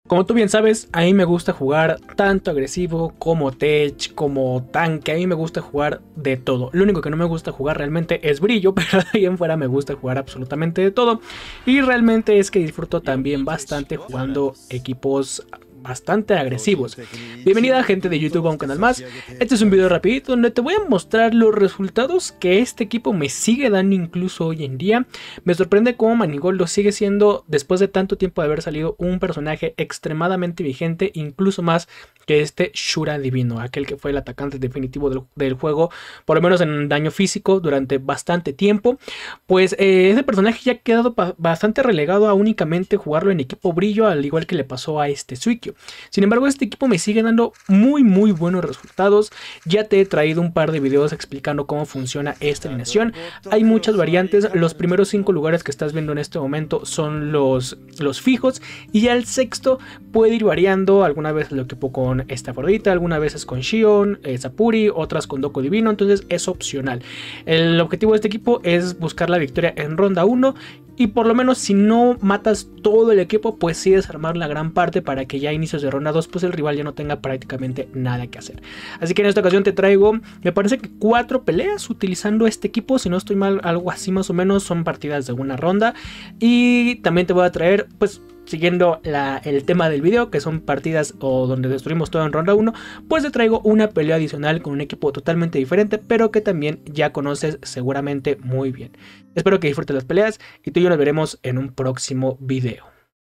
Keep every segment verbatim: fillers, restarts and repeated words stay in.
Como tú bien sabes, a mí me gusta jugar tanto agresivo como tech, como tanque. A mí me gusta jugar de todo. Lo único que no me gusta jugar realmente es brillo, pero de ahí en fuera me gusta jugar absolutamente de todo. Y realmente es que disfruto también bastante jugando equipos bastante agresivos. Bienvenida gente de YouTube a un canal más. Este es un video rapidito donde te voy a mostrar los resultados que este equipo me sigue dando incluso hoy en día. Me sorprende cómo Manigoldo sigue siendo, después de tanto tiempo de haber salido, un personaje extremadamente vigente, incluso más que este Shura Divino, aquel que fue el atacante definitivo del, del juego, por lo menos en daño físico durante bastante tiempo. Pues eh, ese personaje ya ha quedado bastante relegado a únicamente jugarlo en equipo brillo, al igual que le pasó a este Suikyo. Sin embargo, este equipo me sigue dando muy muy buenos resultados. Ya te he traído un par de videos explicando cómo funciona esta alineación. Hay muchas variantes. Los primeros cinco lugares que estás viendo en este momento son los, los fijos, y ya el sexto puede ir variando. Alguna vez lo equipo con esta Afrodita, algunas veces con Shion, eh, Sapuri, otras con Doko Divino, entonces es opcional. El objetivo de este equipo es buscar la victoria en ronda uno, y por lo menos si no matas todo el equipo, pues sí desarmar la gran parte para que ya a inicios de ronda dos pues el rival ya no tenga prácticamente nada que hacer. Así que en esta ocasión te traigo, me parece que cuatro peleas utilizando este equipo, si no estoy mal, algo así más o menos, son partidas de una ronda. Y también te voy a traer, pues siguiendo la, el tema del video, que son partidas o donde destruimos todo en ronda uno, pues te traigo una pelea adicional con un equipo totalmente diferente, pero que también ya conoces seguramente muy bien. Espero que disfrutes las peleas y tú y yo nos veremos en un próximo video.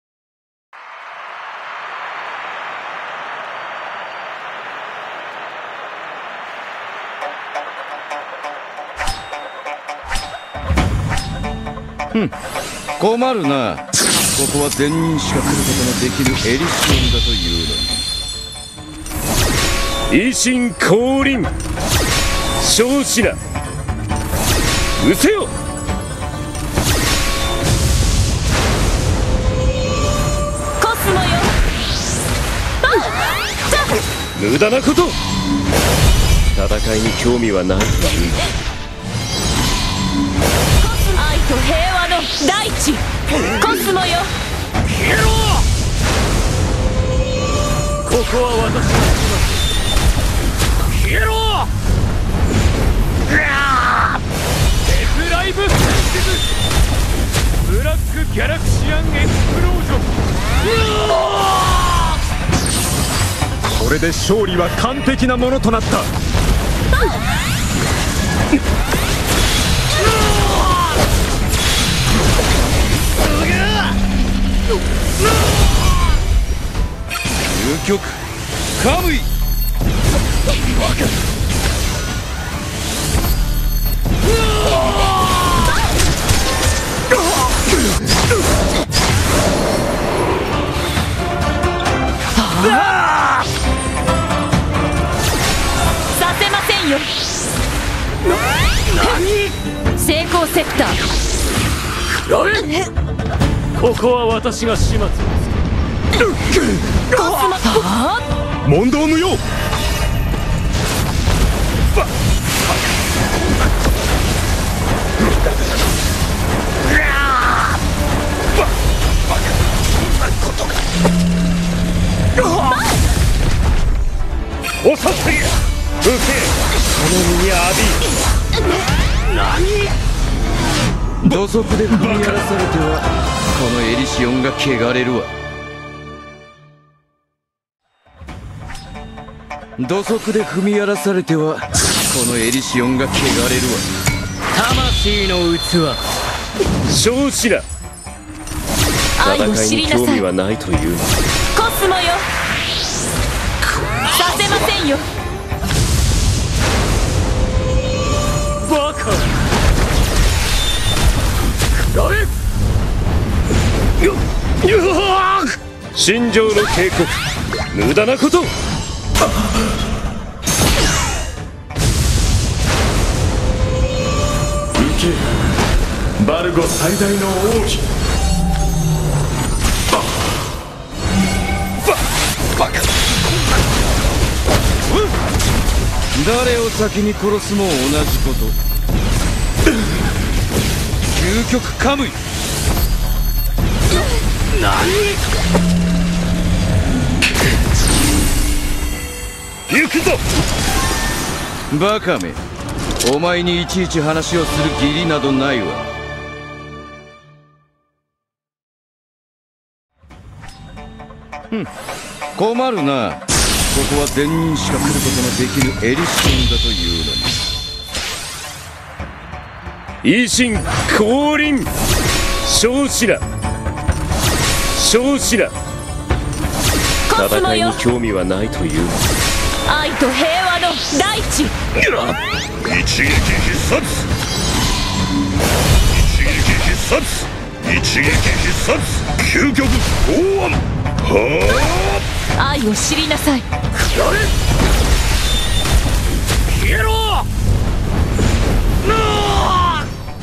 Hmm. 困るな。ここは善人しか来ることのできるエリシオンだというのに。維新降臨。少子な。失せよ。 コスモよ。 無駄なこと。戦いに興味はない。 愛と平和の大地。コスモよ。 消えろ。ここは私がします。消えろ。デスライブセンシブ。ブラックギャラクシアンエクスプロージョン。これで勝利は完璧なものとなった。究極カムイ。 させませんよ。成功セプター。 ここは私が始末をする。問答無用。おさせりゃ受けこの身に浴び。何。土足で踏み荒らされてはこのエリシオンが汚れるわ。土足で踏み荒らされてはこのエリシオンが汚れるわ。魂の器。少子だ。戦いに興味はないというの。 コスモよ。させませんよ。 バカ。心情の警告。無駄なこと。行けバルゴ最大の奥義。バカ。誰を先に殺すも同じこと。究極カムイ。何。 バカめ、お前にいちいち話をする義理などないわ。ふん、困るな。ここは善人しか来ることのできぬエリシオンだというのに。維新降臨、少子ら少子ら、戦いに興味はないというの。 愛と平和の大地。 一撃必殺、一撃必殺、一撃必殺、究極剛腕。はあ、愛を知りなさい。 やれ、消えろ。なあ、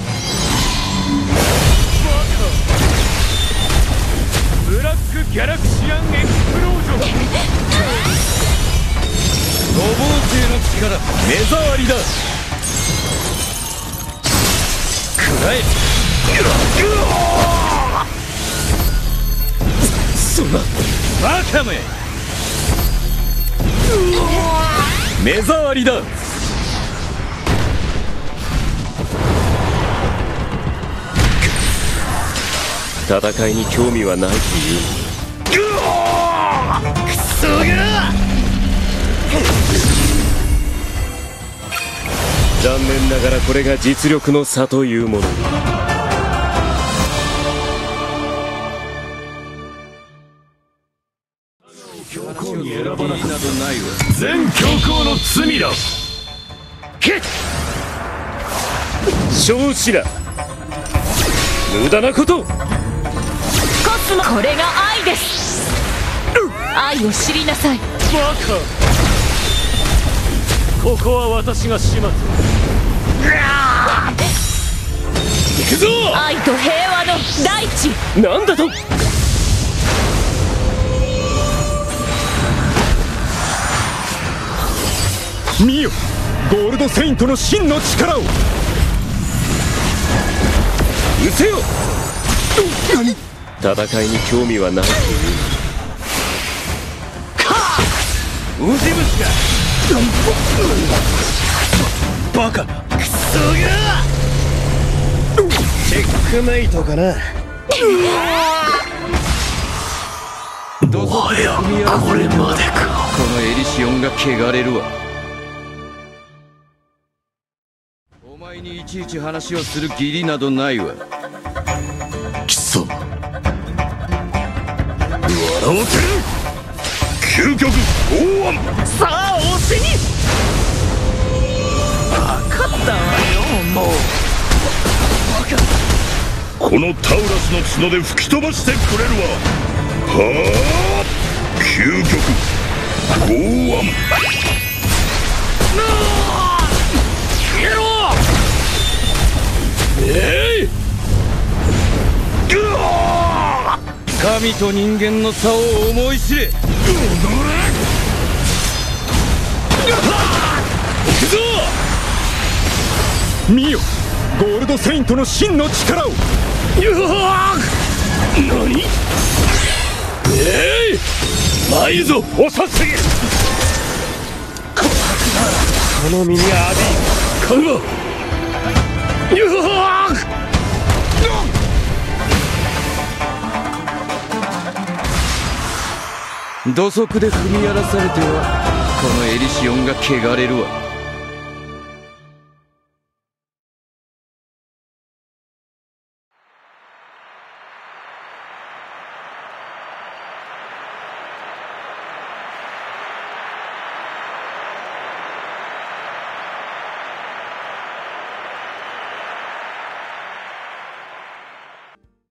ブラックギャラクシアンエクスプロージョン。五芒星の力、目障りだ。くらえ。そんなバカめ、目障りだ。戦いに興味はないという。 くそが残念ながらこれが実力の差というもの。 全教皇の罪だ。 少子ら、無駄なこと。 コスモ、これが愛です。愛を知りなさい。 バカ、ここは私が始末。行くぞ。 愛と平和の大地。 なんだと。見よ、ゴールドセイントの真の力を。うせよ。戦いに興味はないという。ウジ虫がバカ、クソが。チェックメイトかな。もはやこれまでか。このエリシオンが汚れるわ。お前にいちいち話をする義理などないわ。 貴様、笑わせる。究極剛腕。 さあ、押しに。 分かったわよ、もう。このタウラスの角で吹き飛ばしてくれるわ。はあ、究極剛腕。なあ、消えろ。えい、 神と人間の差を思い知れ。 行くぞ。 見よ、ゴールドセイントの真の力を。 何。えい、まいぞ、遅すぎる。この身に浴びかうわ。 土足で踏み荒らされてはこのエリシオンが汚れるわ。